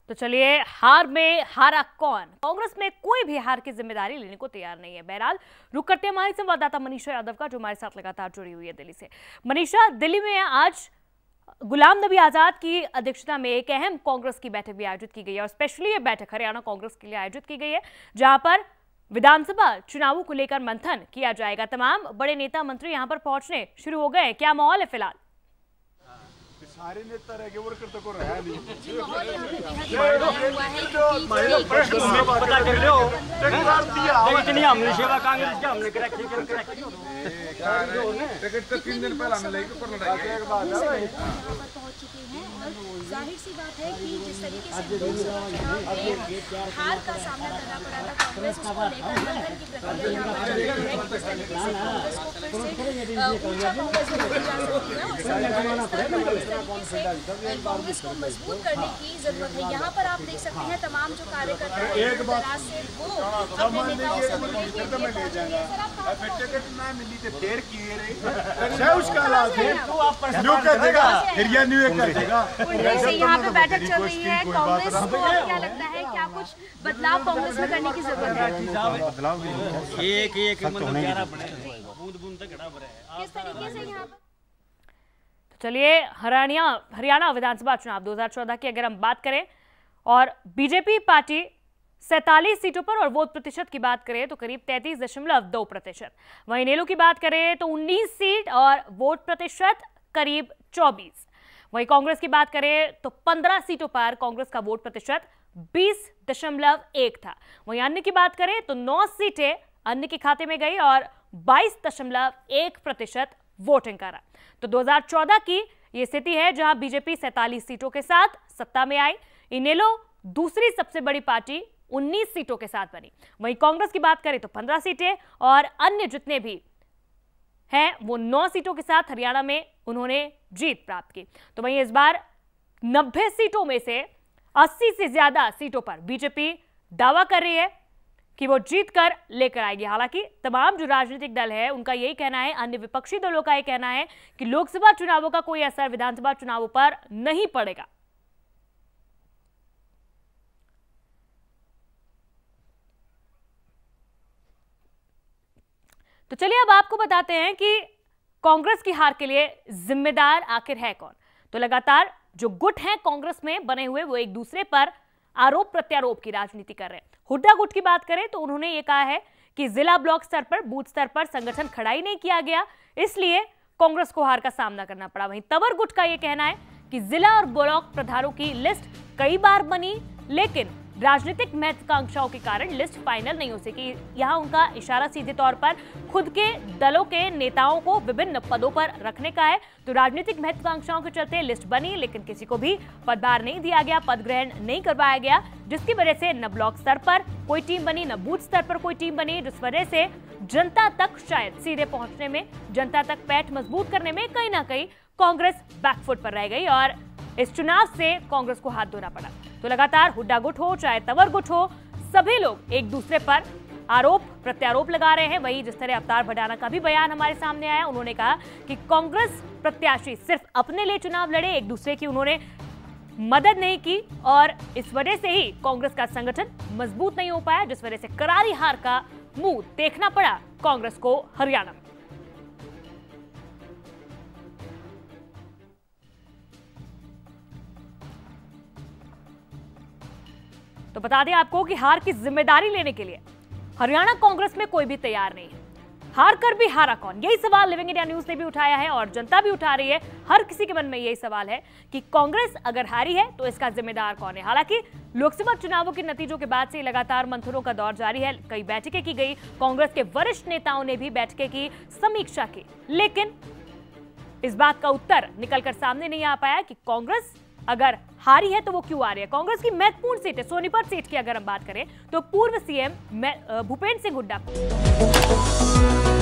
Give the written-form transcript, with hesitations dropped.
तो चलिए, हार में हारा कौन? कांग्रेस में कोई भी हार की जिम्मेदारी लेने को तैयार नहीं है। बहरहाल रुक करते हैं हमारी संवाददाता मनीषा यादव का, जो हमारे साथ लगातार जुड़ी हुई है दिल्ली से। मनीषा, दिल्ली में आज गुलाम नबी आजाद की अध्यक्षता में एक अहम कांग्रेस की बैठक भी आयोजित की गई है और स्पेशली ये बैठक हरियाणा कांग्रेस के लिए आयोजित की गई है, जहां पर विधानसभा चुनावों को लेकर मंथन किया जाएगा। तमाम बड़े नेता मंत्री यहां पर पहुंचने शुरू हो गए। क्या माहौल है फिलहाल? सारे नेता रह गए, वर्कर तो को रहा नहीं। पता कर लो इतनी हमने सेवा कांग्रेस की हमने करा टिकट तो 3 दिन पहले हमने लेके पर लड़ाई एक बात है। पहुंच चुके हैं और जाहिर सी बात है कि जिस तरीके से लोकसभा चुनाव में हार का सामना करना पड़ा था कांग्रेस को लेकर मंथन की प्रक्रिया यहाँ पर चल रही है कि किस तरीके से कांग्रेस को फिर से ऊंचा कांग्रेस में लेकर जा सकती है और कांग्रेस को मजबूत करने की जरूरत है। यहाँ पर आप देख सकते हैं तमाम जो कार्यकर्ता हैं दराज से वो अपने नेताओं से मिलने के लिए पहुंच रहे हैं। टिकट ना मिली तो देर किए रे उसका हालात है, तू आप न्यू कर देगा फिर ये न्यू कर देगा। जैसे यहाँ पे बैठक चल रही है, कांग्रेस को क्या लगता है, क्या कुछ बदलाव कांग्रेस में करने की जरूरत है? एक मतलब 11 बने बूंद बूंद तक घड़ा भरा है। किस तरीके से यहाँ पर चलिए, हरियाणा विधानसभा चुनाव 2014 की अगर हम बात करें और बीजेपी पार्टी 47 सीटों पर और वोट प्रतिशत की बात करें तो करीब 33.2%। वहीं इनेलो की बात करें तो 19 सीट और वोट प्रतिशत करीब 24। वहीं कांग्रेस की बात करें तो 15 सीटों पर कांग्रेस का वोट प्रतिशत 20.1 था। वहीं अन्य की बात करें तो 9 सीटें अन्य के खाते में गई और 22.1% वोटिंग करा। तो 2014 की ये स्थिति है जहां बीजेपी 47 सीटों के साथ सत्ता में आई। इनेलो दूसरी सबसे बड़ी पार्टी 19 सीटों के साथ बनी। वहीं कांग्रेस की बात करें तो 15 सीटें और अन्य जितने भी हैं वो 9 सीटों के साथ हरियाणा में उन्होंने जीत प्राप्त की। तो वहीं इस बार 90 सीटों में से 80 से ज्यादा सीटों पर बीजेपी दावा कर रही है कि वो जीत कर लेकर आएगी। हालांकि तमाम जो राजनीतिक दल है उनका यही कहना है, अन्य विपक्षी दलों का यह कहना है कि लोकसभा चुनावों का कोई असर विधानसभा चुनावों पर नहीं पड़ेगा। तो चलिए, अब आपको बताते हैं कि कांग्रेस की हार के लिए जिम्मेदार आखिर है कौन। तो लगातार जो गुट हैं कांग्रेस में बने हुए वो एक दूसरे पर आरोप प्रत्यारोप की राजनीति कर रहे हैं। हुड्डा गुट की बात करें तो उन्होंने ये कहा है कि जिला ब्लॉक स्तर पर, बूथ स्तर पर संगठन खड़ा ही नहीं किया गया, इसलिए कांग्रेस को हार का सामना करना पड़ा। वहीं तंवर गुट का यह कहना है कि जिला और ब्लॉक प्रधानों की लिस्ट कई बार बनी लेकिन राजनीतिक महत्वाकांक्षाओं के कारण लिस्ट फाइनल नहीं हो सकी। यहाँ उनका इशारा सीधे तौर पर खुद के दलों के नेताओं को विभिन्न पदों पर रखने का है। तो राजनीतिक महत्वाकांक्षाओं के चलते लिस्ट बनी लेकिन किसी को भी पदभार नहीं दिया गया, पद ग्रहण नहीं करवाया गया, जिसकी वजह से न ब्लॉक स्तर पर कोई टीम बनी, न बूथ स्तर पर कोई टीम बनी, जिस वजह से जनता तक शायद सीधे पहुंचने में, जनता तक पैठ मजबूत करने में कहीं ना कहीं कांग्रेस बैकफुट पर रह गई और इस चुनाव से कांग्रेस को हाथ धोना पड़ा। तो लगातार हुड्डा गुट हो चाहे तंवर गुट हो, सभी लोग एक दूसरे पर आरोप प्रत्यारोप लगा रहे हैं। वहीं जिस तरह अवतार भडाना का भी बयान हमारे सामने आया, उन्होंने कहा कि कांग्रेस प्रत्याशी सिर्फ अपने लिए चुनाव लड़े, एक दूसरे की उन्होंने मदद नहीं की और इस वजह से ही कांग्रेस का संगठन मजबूत नहीं हो पाया, जिस वजह से करारी हार का मुंह देखना पड़ा कांग्रेस को हरियाणा में। तो बता दें आपको कि हार की जिम्मेदारी लेने के लिए हरियाणा कांग्रेस में कोई भी तैयार नहीं है। हार कर भी हारा कौन, यही सवाल लिविंग इंडिया न्यूज ने भी उठाया है और जनता भी उठा रही है। हर किसी के मन में यही सवाल है कि कांग्रेस अगर हारी है तो इसका जिम्मेदार कौन है। हालांकि लोकसभा चुनावों के नतीजों के बाद से लगातार मंथनों का दौर जारी है। कई बैठकें की गई, कांग्रेस के वरिष्ठ नेताओं ने भी बैठकें की, समीक्षा की, लेकिन इस बात का उत्तर निकलकर सामने नहीं आ पाया कि कांग्रेस अगर हारी है तो वो क्यों आ रही है। कांग्रेस की महत्वपूर्ण सीट है, सोनीपत सीट की अगर हम बात करें तो पूर्व सीएम भूपेंद्र सिंह हुड्डा